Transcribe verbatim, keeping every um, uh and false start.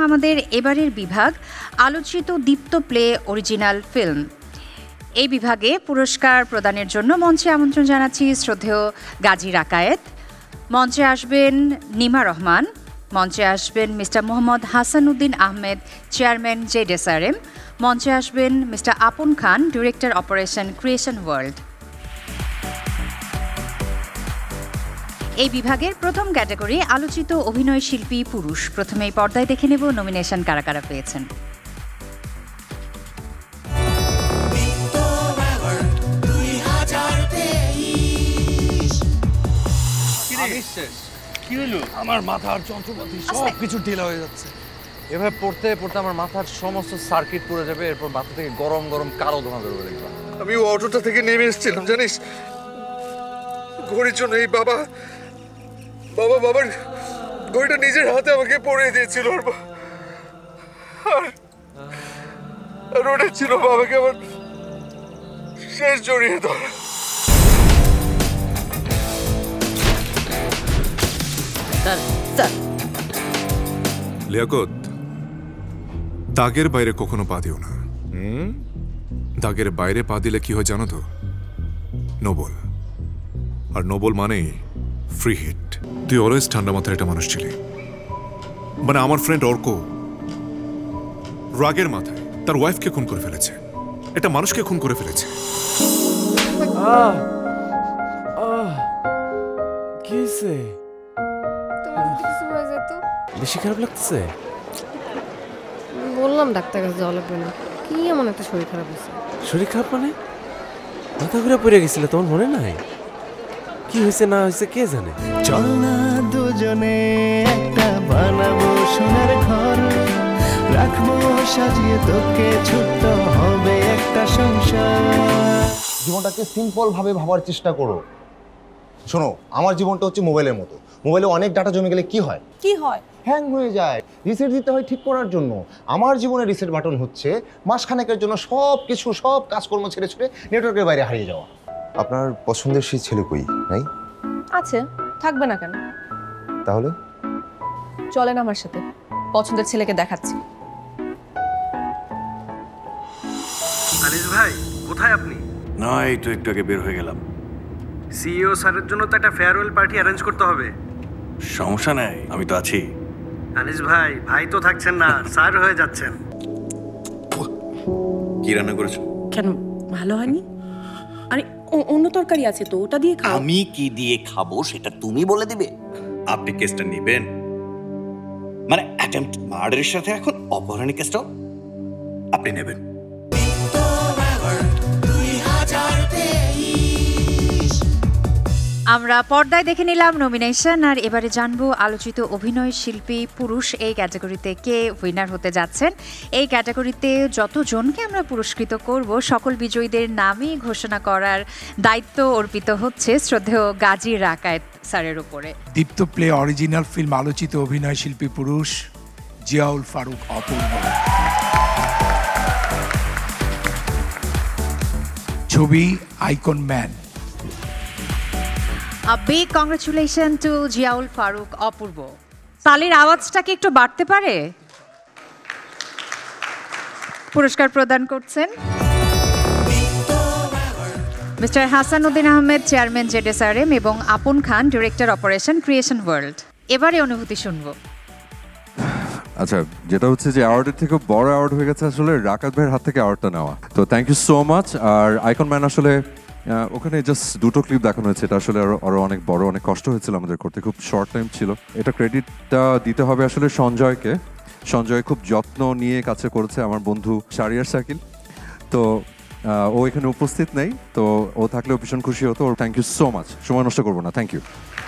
আমাদের এবারের বিভাগ আলোচিত দীপ্ত প্লে অরিজিনাল ফিল্ম। এই বিভাগে পুরস্কার প্রদানের জন্য মঞ্চে আমন্ত্রণ জানাচ্ছি শ্রদ্ধেয় গাজী রাকায়েত। মঞ্চে আসবেন নিমা রহমান, মঞ্চে আসবেন mister Mohammad Hasanuddin Ahmed, chairman ZSRM, মঞ্চে আসবেন mister Apon Khan, director operation creation world. এই বিভাগের প্রথম ক্যাটাগরি আলোচিত অভিনয় শিল্পী পুরুষ। প্রথমেই পর্দায় দেখে নেব নমিনেশন কারা কারা পেয়েছেন। আমার মাথার যন্ত্রপাতি সব কিছু ঢিলা হয়ে যাচ্ছে। এভাবে পড়তে পড়তে আমার মাথার সমস্ত সার্কিট পুড়ে যাবে, এরপর মাথা থেকে গরম গরম কালো ধোঁয়া বেরোবে দেখবা। আমি অটোটা থেকে নেমে এসেছিলাম জানিস, ঘড়ির জন্য এই বাবা বাবা বাবার ঘড়িটা নিজের হাতে আমাকে পরিয়ে দিয়েছিল, আর আর ওটা ছিল বাবাকে আমার শেষ জড়িয়ে ধরা। লিয়াকত, দাগের বাইরে কখনো পা দিও না। দাগের বাইরে পা দিলে কি হয় জানো তো? নোবল। আর নোবল মানেই ফ্রি হিট। তুই অলওয়েজ ঠান্ডা মাথার একটা মানুষ ছিলি, মানে আমার ফ্রেন্ড অর্ক রাগের মাথায় তার ওয়াইফকে খুন করে ফেলেছে, একটা মানুষকে খুন করে ফেলেছে। কি হয়েছে? বেশি খারাপ লাগতেছে? বললাম ডাক্তার কাছে যাওয়া লাগবে না। কি এমন একটা শরীর খারাপ হয়েছে? শরীর খারাপ মানে? মাথা ঘুরে পড়ে গেছিল, তোমার মনে নাই? কি হয়েছে না হয়েছে কে জানে? চল না দুজনে একটা বানাবো সোনার ঘর, রাখবো সাজিয়ে তোকে, ছোট্ট হবে একটা সংসার। জীবনটাকে সিম্পল ভাবে ভাবার চেষ্টা করো। শোনো, আমার জীবনটা হচ্ছে মোবাইলের মতো। মোবাইলে অনেক ডাটা জমে গেলে কি হয়? কি হয়? হ্যাং হয়ে যায়, রিসেট দিতে হয় ঠিক করার জন্য। আমার জীবনে রিসেট বাটন হচ্ছে মাসখানেকের জন্য সব কিছু সব কাজকর্ম ছেড়ে ছুড়ে নেটওয়ার্কের বাইরে হারিয়ে যাওয়া। আপনার পছন্দের সেই ছেলে কই নাই? আছে, থাকবে না কেন? তাহলে চলেন আমার সাথে, পছন্দের ছেলেকে দেখাচ্ছি। আনিস ভাই, কোথায় আপনি? না, এই তো একটু আগে বের হয়ে গেলাম। সিইও স্যারের জন্য তো একটা ফেয়ারওয়েল পার্টি অ্যারেঞ্জ করতে হবে। সমস্যা নাই, আমি তো আছি। আনিস ভাই, ভাই তো থাকছেন না, স্যার হয়ে যাচ্ছেন। কি রান্না করেছো? কেন, ভালো হয়নি? আরে অন্য তরকারি আছে তো, ওটা দিয়ে খাও। আমি কি দিয়ে খাবো সেটা তুমি বলে দিবে? আপনি কেসটা নেবেন? মানে অ্যাটেম্পট মার্ডারের সাথে এখন অপহরণের কেসটাও আপনি নেবেন? আমরা পর্দায় দেখে নিলাম নমিনেশন, আর এবারে জানবো আলোচিত অভিনয় শিল্পী পুরুষ এই ক্যাটাগরিতে কে উইনার হতে যাচ্ছেন। এই ক্যাটাগরিতে যতজনকে আমরা পুরস্কৃত করব সকল বিজয়ীদের নামই ঘোষণা করার দায়িত্ব অর্পিত হচ্ছে শ্রদ্ধেয় গাজী রাকায়েত স্যারের উপরে। দীপ্ত প্লে অরিজিনাল ফিল্ম আলোচিত অভিনয় শিল্পী পুরুষ জিয়াউল ফারুক অপূর্ব। ছবি icon man. A big congratulations to Ziaul Faruk Apurbo. তালির আওয়াজটাকে একটু বাড়তে পারে? পুরস্কার প্রদান করছেন mister Hasanuddin Ahmed, chairman ZSRM, এবং Apon Khan, director operation creation world. এবারে অনুভূতি শুনবো। আচ্ছা, যেটা হচ্ছে যে অ্যাওয়ার্ডের থেকে বড় অ্যাওয়ার্ড হয়ে গেছে আসলে রাকাত ভাইয়ের হাত থেকে অ্যাওয়ার্ডটা নেওয়া। তো থ্যাংক ইউ সো মাচ। আর আইকন ম্যান আসলে ওখানে জাস্ট দুটো ক্লিপ দেখানো হয়েছে, এটা আসলে আরো আরো অনেক বড়, অনেক কষ্ট হয়েছিল আমাদের করতে, খুব শর্ট টাইম ছিল। এটা ক্রেডিটটা দিতে হবে আসলে সঞ্জয়কে। সঞ্জয় খুব যত্ন নিয়ে কাছে করেছে, আমার বন্ধু শারিয়ার সাকিল। তো ও এখানে উপস্থিত নেই, তো ও থাকলেও ভীষণ খুশি হতো। থ্যাংক ইউ সো মাচ, সময় নষ্ট করবো না। Thank you.